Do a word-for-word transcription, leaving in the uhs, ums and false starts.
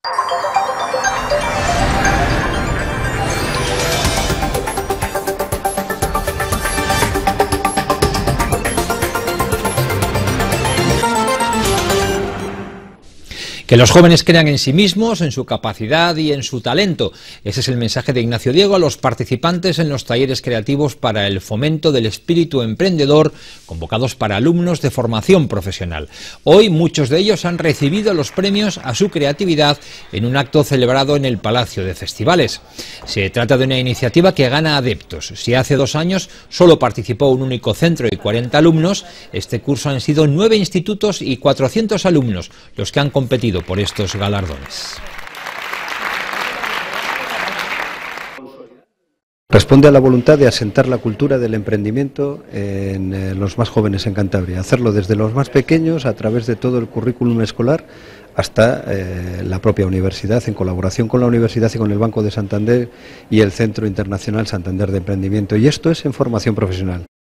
Que los jóvenes crean en sí mismos, en su capacidad y en su talento. Ese es el mensaje de Ignacio Diego a los participantes en los talleres creativos para el fomento del espíritu emprendedor, convocados para alumnos de formación profesional. Hoy muchos de ellos han recibido los premios a su creatividad en un acto celebrado en el Palacio de Festivales. Se trata de una iniciativa que gana adeptos. Si hace dos años solo participó un único centro y cuarenta alumnos, este curso han sido nueve institutos y cuatrocientos alumnos los que han competido por estos galardones. Responde a la voluntad de asentar la cultura del emprendimiento en eh, los más jóvenes en Cantabria, hacerlo desde los más pequeños a través de todo el currículum escolar hasta eh, la propia universidad, en colaboración con la universidad y con el Banco de Santander y el Centro Internacional Santander de Emprendimiento. Y esto es en formación profesional.